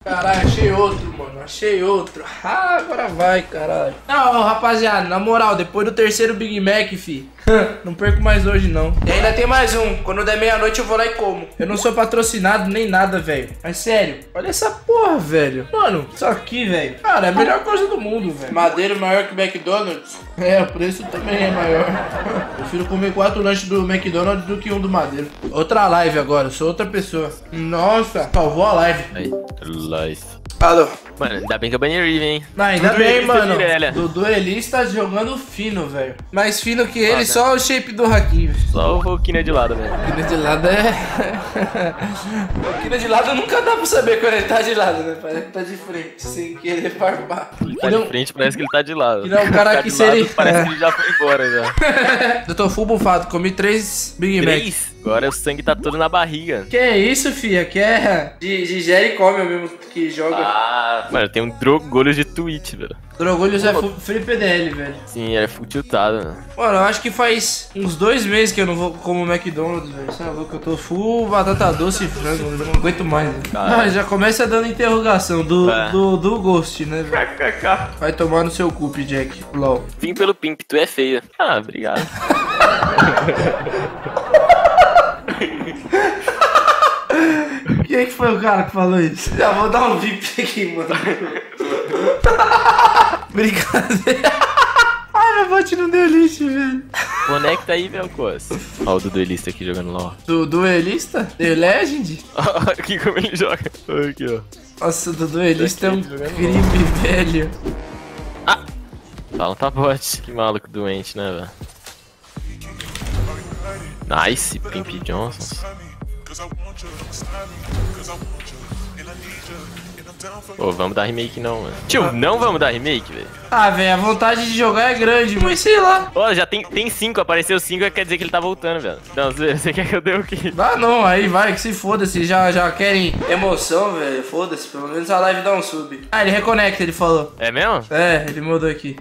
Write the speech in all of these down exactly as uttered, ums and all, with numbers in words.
Caralho, achei outro, mano. Achei outro. Ah, agora vai, caralho. Não, rapaziada, na moral, depois do terceiro Big Mac, fi. Não perco mais hoje, não. E ainda tem mais um. Quando der meia-noite eu vou lá e como. Eu não sou patrocinado nem nada, velho. Mas sério, olha essa porra, velho. Mano, isso aqui, velho. Cara, é a melhor coisa do mundo, velho. Madeira maior que McDonald's. É, o preço também é maior. Prefiro comer quatro lanches do McDonald's do que um do Madeira. Outra live agora, eu sou outra pessoa. Nossa, salvou a live. Aí, live. Alô. Mano, ainda bem que eu banhei o Riven, hein? Não, ainda Do bem, duelista mano. Pirelli. O duelista jogando fino, velho. Mais fino que ele, Olha. só o shape do Hakim. Só o Volkina de lado, velho. Quina de lado é. O Quina de lado nunca dá pra saber quando ele tá de lado, né? Parece que tá de frente, sem querer farpar. Ele tá de frente, parece que ele tá de lado. Ele é um cara Tá que de seria- lado, parece que ele já foi embora já. Eu tô full bufado, comi três Big Mac. Três? Agora o sangue tá todo na barriga. Que é isso, filha? Que é. De, de Jerry come eu mesmo que joga. Ah, mano, tem um drogolho de Twitch, velho. Drogulhos é fu- free P D L, velho. Sim, ele é full tiltado, mano. Mano, eu acho que faz uns dois meses que eu não vou como McDonald's, velho. Você é louco, eu tô full batata doce e frango, eu não aguento mais, velho. Caralho. Ah, já começa dando interrogação do, É. do, do Ghost, né, velho? Vai tomar no seu cu, Jack. LOL. Vim pelo Pimp, tu é feia. Ah, obrigado. Quem é que foi o cara que falou isso? Já vou dar um V I P aqui, mano. Brincadeira. Ai, meu bot não deu lixo, velho. Conecta aí, Velcos. Ó o do duelista aqui jogando LOL. Do duelista? The Legend? Ó, aqui como ele joga. Olha aqui, ó. Nossa, do duelista é um Jogando crime, velho. Fala tá bot. Que maluco doente, né, velho? Nice, Pimp Johnson. Pô, vamos dar remake não, mano. Tio, não vamos dar remake, velho. Ah, velho, a vontade de jogar é grande, mas sei lá. Ó, já tem, tem cinco, apareceu cinco, quer dizer que ele tá voltando, velho. Não, você, você quer que eu dê o quê? Ah, não, aí vai, que se foda, se já, já querem emoção, velho, foda-se, pelo menos a live dá um sub. Ah, ele reconecta, ele falou. É mesmo? É, ele mudou aqui.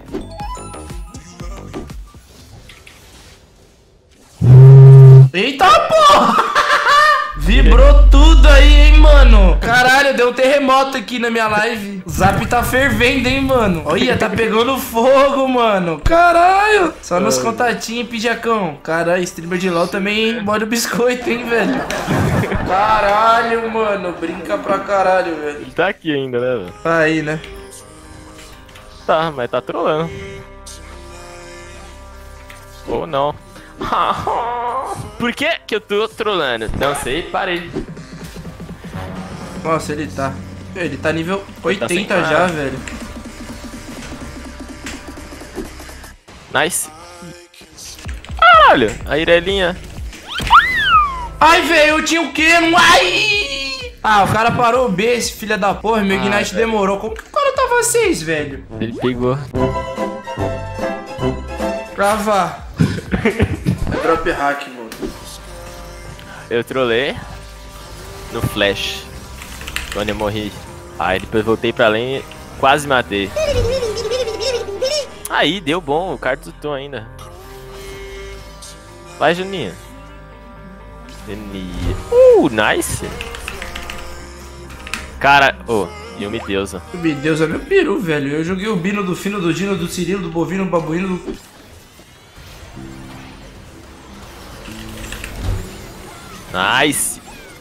Eita porra! Vibrou tudo aí, hein, mano. Caralho, deu um terremoto aqui na minha live. O zap tá fervendo, hein, mano. Olha, tá pegando fogo, mano. Caralho. Só nos contatinhos, pijacão. Caralho, streamer de LOL também molha o biscoito, hein, velho. Caralho, mano. Brinca pra caralho, velho. Ele tá aqui ainda, né, velho? Tá aí, né? Tá, mas tá trolando. Ou não. Por que que eu tô trolando? Não sei, parei. Nossa, ele tá. Ele tá nível oitenta sem já, cara. velho. Nice. Caralho, a Irelinha. Ai, velho, eu tinha o quê? Ai! Ah, o cara parou o B, esse filho da porra. Meu Ah, Ignite velho. demorou. Como que o cara tava seis, velho? Ele pegou. Trava. É drop hack, mano. Eu trolei no flash quando eu morri. Aí depois voltei pra lane e quase matei. Aí, deu bom, o cara tutou ainda. Vai, Juninho. Juninho. Uh, nice. Cara, ô, oh, Yumi deusa. Meu Deus, é meu peru, velho. Eu joguei o Bino, do Fino, do Dino, do Cirilo, do Bovino, do Babuíno, do... Nice.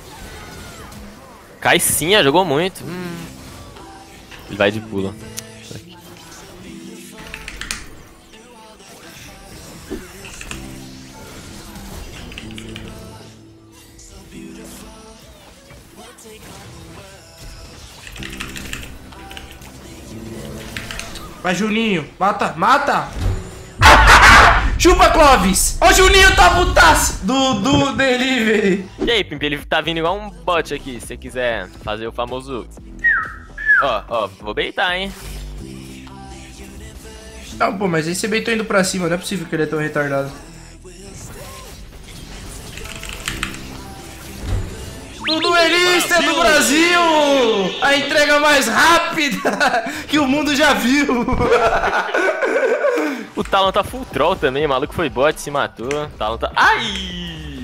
Caicinha, jogou muito. Hum. Ele vai de pula. Aqui. Vai, Juninho. Mata, mata. Chupa, Clóvis. Ó, o Juninho tá putaço do, do delivery. E aí, Pimp, ele tá vindo igual um bot aqui, se você quiser fazer o famoso... Ó, ó, vou beitar, hein? Não, pô, mas aí você beitou indo pra cima. Não é possível que ele é tão retardado. O duelista do Brasil! A entrega mais rápida que o mundo já viu! O Talon tá full troll também, o maluco foi bot, se matou. O Talon tá... Ai!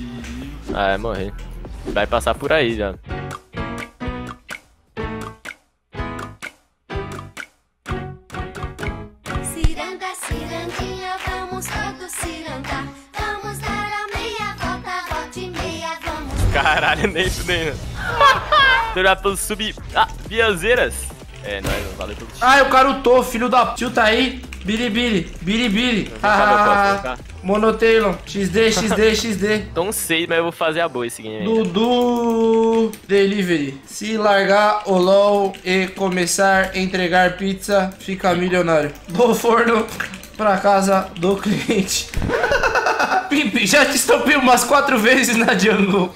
Ah, vai morrer. Vai passar por aí já. Cirandinha, vamos todos cirandar. Vamos dar a meia volta, volta e meia, vamos. Caralho, nem fudendo. Tornar pelos sub... Ah, Bielzeiras. É, não, não valeu pelo... Ah, o cara lutou, filho da... Tio tá aí. Biribiri, biribiri. Ah, Monotailon. X D, X D, X D. Não sei, mas eu vou fazer a boa esse game aí. Dudu Delivery. Se largar o LOL e começar a entregar pizza, fica milionário. Do forno pra casa do cliente. Pimp, já te estopei umas quatro vezes na jungle.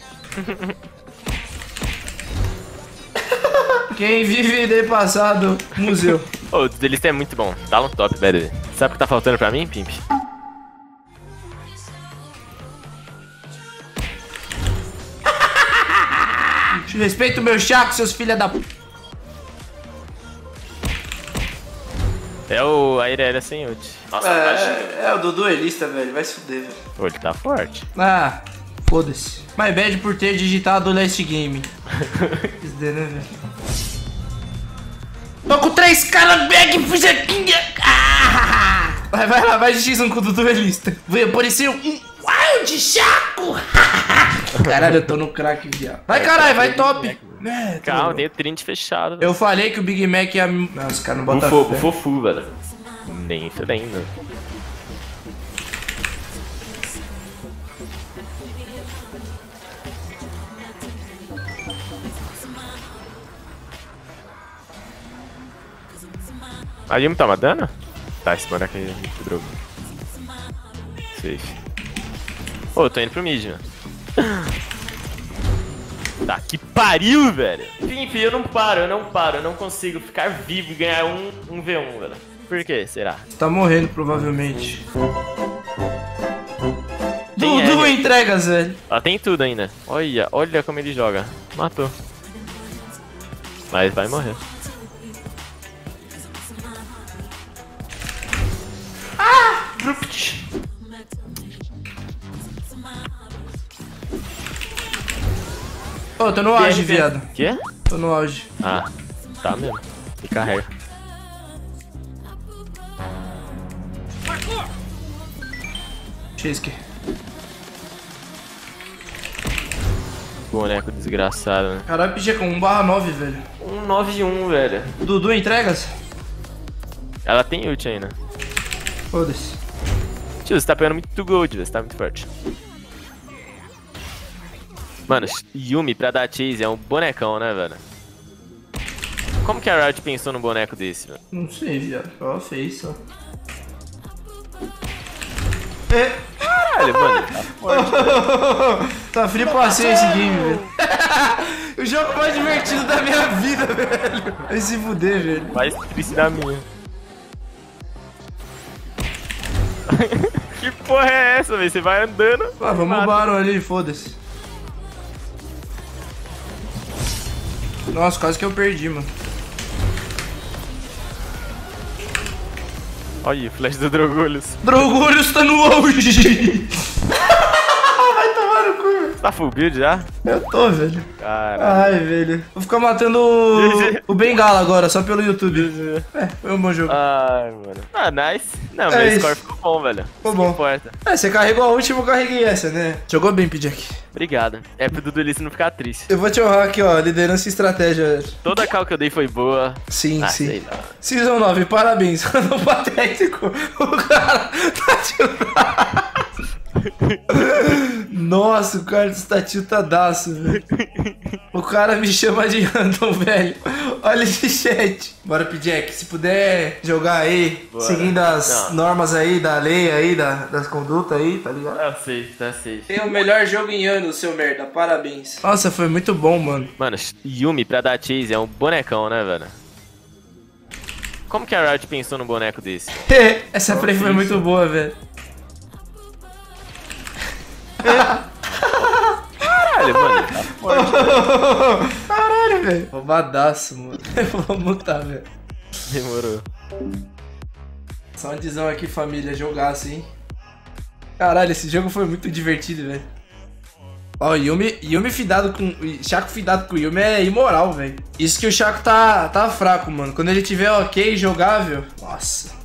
Quem vive de passado, museu. Ô, oh, o Delista é muito bom. Tá no top, velho. Sabe o que tá faltando pra mim, Pimp? Respeita o meu Chaco, seus filha da... É o Airera sem ult. Nossa, é, é o do duelista, velho. Vai se fuder, velho. Pô, ele tá forte. Ah, foda-se. My bad por ter digitado Last Game. X D, né, velho? Tô com três caras back fujaquinha. Ah! Vai, vai lá, vai de X um com o duelista. Vai aparecer um Wild Chaco. Caralho, eu tô no crack, viado. Vai, caralho, vai top. É, calma, tem o trinta fechado. Eu falei que o Big Mac ia... Não, os caras não botam fé. O fofu, velho. Nem fedendo. A Yumi tá matando? Tá, esse boneco aí é muito drogo. Safe. Ô, oh, eu tô indo pro mid, mano. Tá, que pariu, velho. Enfim, eu não paro, eu não paro. Eu não consigo ficar vivo e ganhar um, um V um, velho. Por que será? Tá morrendo, provavelmente. Tem Dudu entregas, velho. Ela tem tudo ainda. Olha, olha como ele joga. Matou. Mas vai morrer. Ô, oh, tô no auge, viado. Quê? Tô no auge. Ah, tá mesmo. Me carrega. Chesky. Boneco desgraçado, né? Caralho, pedia com um barra nove, velho. um nove um, velho. Dudu entregas? Ela tem ult ainda. Foda-se. Tio, você tá pegando muito gold, velho. Você tá muito forte. Mano, Yumi pra dar chase é um bonecão, né, velho? Como que a Riot pensou num boneco desse, velho? Não sei, viado. Só fez, só. É. Caralho, mano. Tá forte, tá frio passei esse game, velho. O jogo mais divertido da minha vida, velho. Vai se fuder, velho. Mais triste da minha. Que porra é essa, velho? Você vai andando. Ah, vamos no Baron ali, foda-se. Nossa, quase que eu perdi, mano. Olha o flash do Drogulhos. Drogulhos tá no auge. Vai tomar no cu. Você tá full build já? Eu tô, velho. Caralho. Ai, velho. Vou ficar matando o, o Bengala agora, só pelo YouTube. É, foi um bom jogo. Ai, mano. Ah, nice. Não, é meu score ficou bom, velho. Ficou bom. Importa. É, você carregou a última, eu carreguei essa, né? Jogou bem, Pidjack. Obrigado. É pro Duduelista não ficar triste. Eu vou te honrar aqui, ó. Liderança e estratégia. Toda a cal que eu dei foi boa. Sim, ah, sim. Sei lá. Season nove, parabéns. No patético, o cara tá tirando... Nossa, o cara está tiltadaço, velho. O cara me chama de random, velho. Olha esse chat. Bora, Pidjack, se puder jogar aí, bora. Seguindo as Não. normas aí, da lei aí, da, das condutas aí, tá ligado? Eu sei, tá sei. Tem o melhor jogo em anos, seu merda, parabéns. Nossa, foi muito bom, mano. Mano, Yumi pra dar chase é um bonecão, né, velho? Como que a Riot pensou num boneco desse? Essa play foi muito boa, velho. Caralho, mano, tá forte, velho. Caralho, velho. Roubadaço, mano. Vou mutar, velho. Demorou. Só uma visão aqui, família, jogar assim. Caralho, esse jogo foi muito divertido, velho. Ó, Yumi, Yumi fidado com... Chaco fidado com Yumi é imoral, velho. Isso que o Chaco tá, tá fraco, mano. Quando ele tiver ok, jogável... Nossa...